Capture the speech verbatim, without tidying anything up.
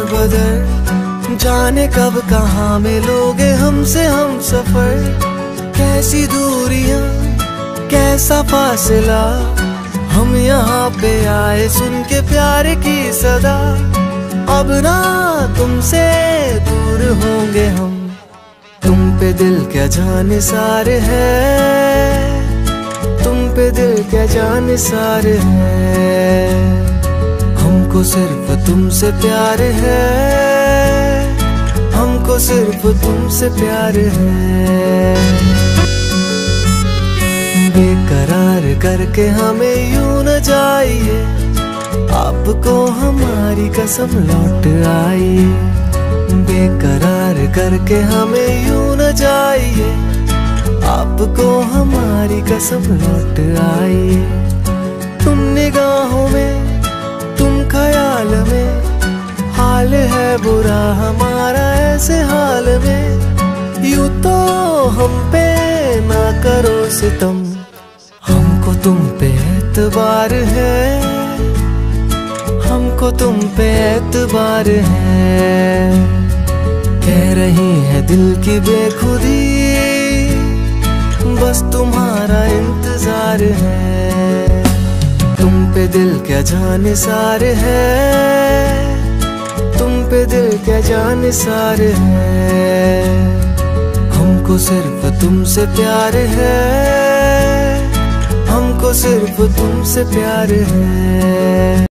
बदर, जाने कब कहाँ मिलोगे हमसे हम सफर। कैसी दूरियां कैसा फासला, हम यहाँ पे आए सुन के प्यार की सदा। अब ना तुमसे दूर होंगे हम, तुम पे दिल क्या जाने सारे हैं, तुम पे दिल क्या जाने सारे हैं। हमको सिर्फ तुमसे प्यार है, हमको सिर्फ तुमसे प्यार है। बेकरार करके हमें यूं न जाइए, आपको हमारी कसम लौट आई। बेकरार करके हमें यूं न जाइए, आपको हमारी कसम लौट आई। तुम निगाहों में तुम ख्याल में, हाल है बुरा हमारा ऐसे हाल में। यूं तो हम पे ना करो सितम, हमको तुम पे एतबार है, हमको तुम पे एतबार है। कह रही है दिल की बेखुदी, बस तुम्हारा इंतजार है। तुम पे दिल क्या जाने सारे है, तुम पे दिल क्या जाने सारे है। हमको सिर्फ तुमसे प्यार है, हमको सिर्फ तुमसे प्यार है।